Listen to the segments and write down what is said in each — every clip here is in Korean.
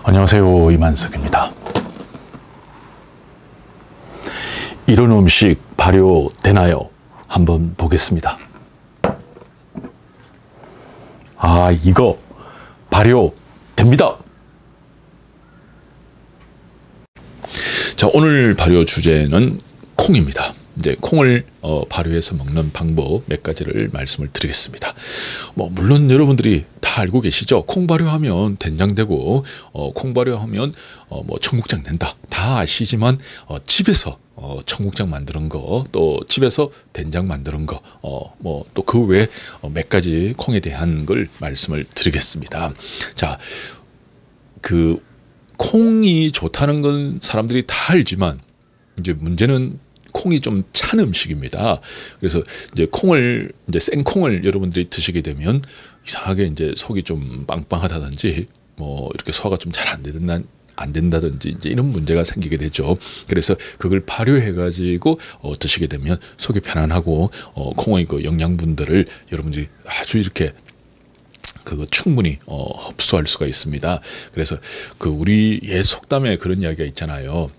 안녕하세요, 이만석입니다. 이런 음식 발효되나요? 한번 보겠습니다. 이거 발효됩니다. 자, 오늘 발효 주제는 콩입니다. 이제 콩을 발효해서 먹는 방법 몇 가지를 말씀을 드리겠습니다. 물론 여러분들이 다 알고 계시죠. 콩 발효하면 된장 되고 콩 발효하면 청국장 된다. 다 아시지만 집에서 청국장 만드는 거, 또 집에서 된장 만드는 거, 또 그 외에 몇 가지 콩에 대한 걸 말씀을 드리겠습니다. 자, 그 콩이 좋다는 건 사람들이 다 알지만 이제 문제는 콩이 좀 찬 음식입니다. 그래서 이제 생콩을 여러분들이 드시게 되면 이상하게 이제 속이 좀 빵빵하다든지 이렇게 소화가 좀 잘 안 된다든지 이제 이런 문제가 생기게 되죠. 그래서 그걸 발효해 가지고 드시게 되면 속이 편안하고 콩의 그 영양분들을 여러분들이 아주 이렇게 충분히 흡수할 수가 있습니다. 그래서 우리 옛 속담에 그런 이야기가 있잖아요.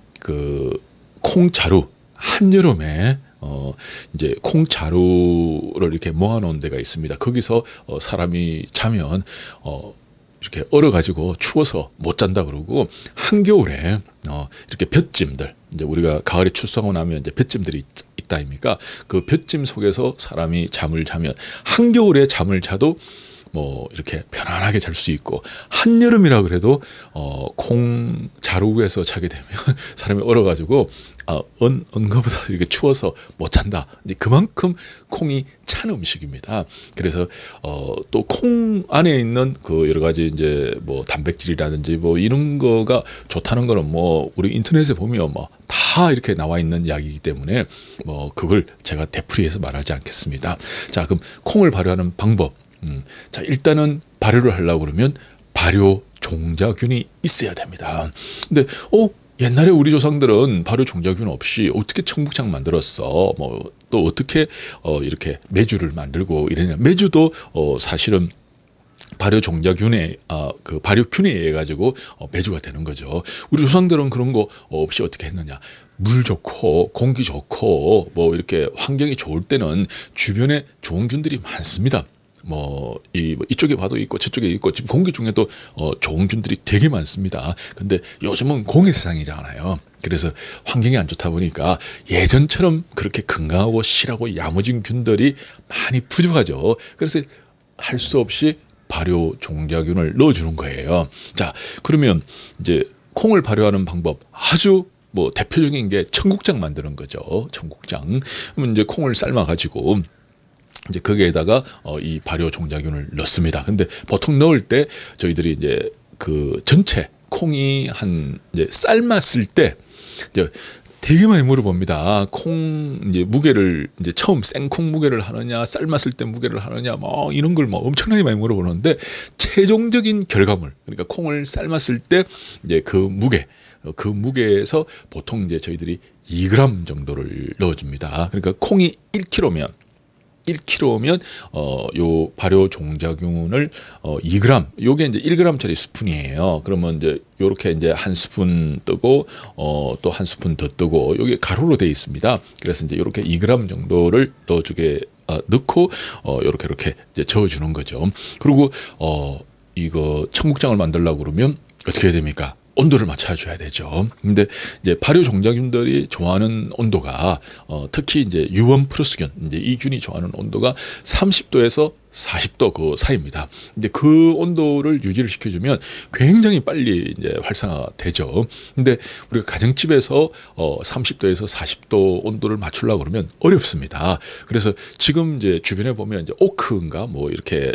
콩자루, 한여름에 이제 콩자루를 이렇게 모아놓은 데가 있습니다. 거기서 사람이 자면 이렇게 얼어가지고 추워서 못 잔다 그러고, 한겨울에 이렇게 볏찜들, 이제 우리가 가을에 출소하고 나면 이제 볏찜들이 있다 아닙니까? 그 볏찜 속에서 사람이 잠을 자면 한겨울에 잠을 자도 이렇게 편안하게 잘 수 있고, 한여름이라 그래도 콩 자루 위에서 자게 되면 사람이 얼어가지고 언거보다 이렇게 추워서 못 잔다. 그만큼 콩이 찬 음식입니다. 그래서 또 콩 안에 있는 여러 가지 이제 단백질이라든지 이런 거가 좋다는 거는 우리 인터넷에 보면 다 이렇게 나와 있는 이야기이기 때문에 그걸 제가 되풀이해서 말하지 않겠습니다. 자, 그럼 콩을 발효하는 방법. 자, 일단은 발효를 하려고 그러면 발효 종자균이 있어야 됩니다. 근데 옛날에 우리 조상들은 발효 종자균 없이 어떻게 청국장 만들었어? 또 어떻게 이렇게 메주를 만들고 이러냐? 메주도 사실은 발효 종자균에 발효균에 의해 가지고 메주가 되는 거죠. 우리 조상들은 그런 거 없이 어떻게 했느냐? 물 좋고 공기 좋고 이렇게 환경이 좋을 때는 주변에 좋은 균들이 많습니다. 이쪽에 봐도 있고 저쪽에 있고, 지금 공기 중에도 좋은 균들이 되게 많습니다. 근데 요즘은 공해 세상이잖아요. 그래서 환경이 안 좋다 보니까 예전처럼 그렇게 건강하고 실하고 야무진 균들이 많이 부족하죠. 그래서 할 수 없이 발효 종자균을 넣어주는 거예요. 자, 그러면 이제 콩을 발효하는 방법, 아주 대표적인 게 청국장 만드는 거죠. 청국장. 그러면 이제 콩을 삶아 가지고 이제 거기에다가 이 발효 종자균을 넣습니다. 근데 보통 넣을 때 저희들이 이제 전체 콩이 이제 삶았을 때 이제 되게 많이 물어봅니다. 콩 이제 무게를 이제 처음 생콩 무게를 하느냐, 삶았을 때 무게를 하느냐, 이런 걸 엄청나게 많이 물어보는데, 최종적인 결과물, 그러니까 콩을 삶았을 때 이제 그 무게에서 보통 이제 저희들이 2g 정도를 넣어줍니다. 그러니까 콩이 1kg면 요 발효 종자균을 2g, 요게 이제 1g짜리 스푼이에요. 그러면 이제 요렇게 이제 한 스푼 뜨고 또 한 스푼 더 뜨고, 요게 가로로 되어 있습니다. 그래서 이제 요렇게 2g 정도를 넣고 요렇게 이제 저어주는 거죠. 그리고 이거 청국장을 만들려고 그러면 어떻게 해야 됩니까? 온도를 맞춰줘야 되죠. 근데 이제 발효 종자균들이 좋아하는 온도가 특히 이제 유원 플러스균, 이제 이 균이 좋아하는 온도가 30도에서 40도 그 사이입니다. 근데 그 온도를 유지를 시켜주면 굉장히 빨리 이제 활성화가 되죠. 근데 우리가 가정집에서 30도에서 40도 온도를 맞추려고 그러면 어렵습니다. 그래서 지금 이제 주변에 보면 이제 오크인가 이렇게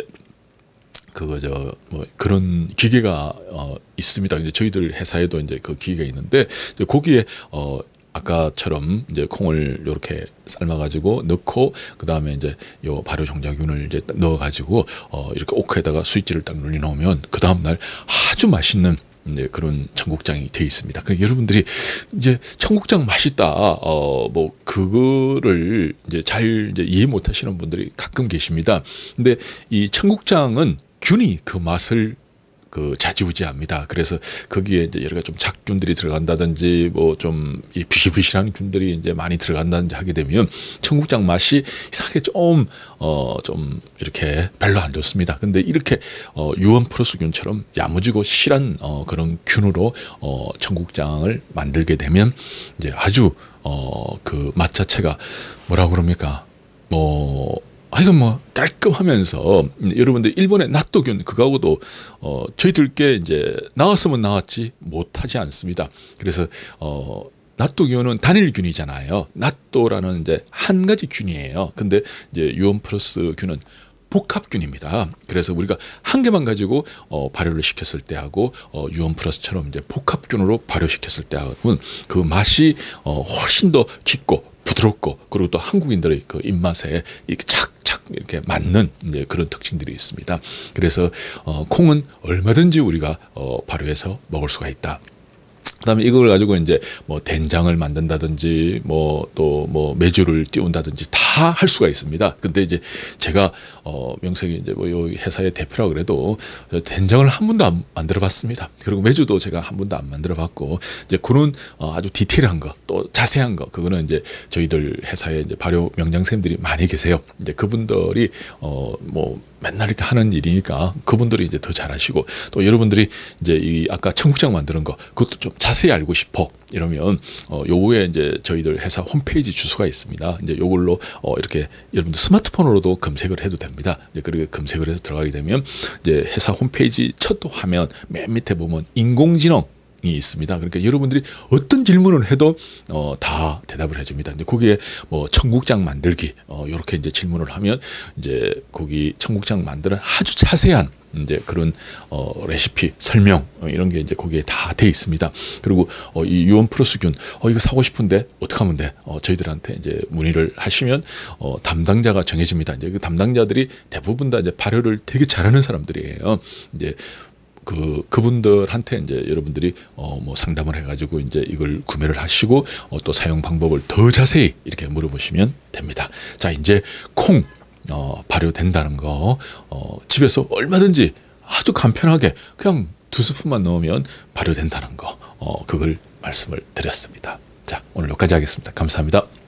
그런 기계가 있습니다. 이제 저희들 회사에도 이제 그 기계가 있는데, 거기에 아까처럼 이제 콩을 이렇게 삶아가지고 넣고, 그 다음에 이제 요 발효 종자균을 이제 넣어가지고 이렇게 오크에다가 스위치를 딱 눌러 놓으면 그 다음날 아주 맛있는 그런 청국장이 되어 있습니다. 그러니까 여러분들이 이제 청국장 맛있다, 그거를 이제 잘 이해 못 하시는 분들이 가끔 계십니다. 근데 이 청국장은 균이 그 맛을 그 좌지우지합니다. 그래서 거기에 이제 여러 가지 좀 작균들이 들어간다든지 뭐 좀 이 비실비실한 균들이 이제 많이 들어간다든지 하게 되면 청국장 맛이 이상하게 좀 이렇게 별로 안 좋습니다. 근데 이렇게 유원 플러스 균처럼 야무지고 실한 그런 균으로 청국장을 만들게 되면 이제 아주 그 맛 자체가 뭐라 그럽니까? 하여간 뭐 깔끔하면서 여러분들 일본의 나또균 그거하고도 저희들께 이제 나왔으면 나왔지 못하지 않습니다. 그래서 나또균은 단일균이잖아요. 나또라는 이제 한 가지 균이에요. 근데 이제 유원 플러스 균은 복합균입니다. 그래서 우리가 한 개만 가지고 발효를 시켰을 때하고 유원 플러스처럼 이제 복합균으로 발효시켰을 때하고는 그 맛이 훨씬 더 깊고 부드럽고 그리고 또 한국인들의 그 입맛에 이렇게 착착 이렇게 맞는 이제 그런 특징들이 있습니다. 그래서 콩은 얼마든지 우리가 발효해서 먹을 수가 있다. 그다음에 이걸 가지고 이제 뭐 된장을 만든다든지 뭐 또 뭐 메주를 띄운다든지 다 할 수가 있습니다. 근데 이제 제가 명색이 이제 뭐 요 회사의 대표라 그래도 된장을 한 번도 안 만들어봤습니다. 그리고 메주도 제가 한 번도 안 만들어봤고 이제 그런 아주 디테일한 거 또 자세한 거 그거는 이제 저희들 회사에 이제 발효 명장쌤들이 많이 계세요. 이제 그분들이 뭐 맨날 이렇게 하는 일이니까 그분들이 이제 더 잘하시고 또 여러분들이 이제 이 아까 청국장 만드는 거 그것도 좀 자세히 알고 싶어 이러면 요거에 이제 저희들 회사 홈페이지 주소가 있습니다. 이제 요걸로 이렇게 여러분들 스마트폰으로도 검색을 해도 됩니다. 이제 그렇게 검색을 해서 들어가게 되면 이제 회사 홈페이지 첫 화면 맨 밑에 보면 인공지능 이 있습니다. 그러니까 여러분들이 어떤 질문을 해도 다 대답을 해줍니다. 이제 거기에 뭐 청국장 만들기 이렇게 이제 질문을 하면 이제 거기 청국장 만드는 아주 자세한 이제 그런 레시피 설명 이런 게 이제 거기에 다 돼 있습니다. 그리고 이 유원 플러스균 이거 사고 싶은데 어떻게 하면 돼? 저희들한테 이제 문의를 하시면 담당자가 정해집니다. 이제 그 담당자들이 대부분 다 이제 발효를 되게 잘하는 사람들이에요. 이제 그분들한테 이제 여러분들이 뭐 상담을 해가지고 이제 이걸 구매를 하시고 또 사용 방법을 더 자세히 이렇게 물어보시면 됩니다. 자, 이제 콩 발효된다는 거 집에서 얼마든지 아주 간편하게 그냥 2스푼만 넣으면 발효된다는 거 그걸 말씀을 드렸습니다. 자, 오늘 여기까지 하겠습니다. 감사합니다.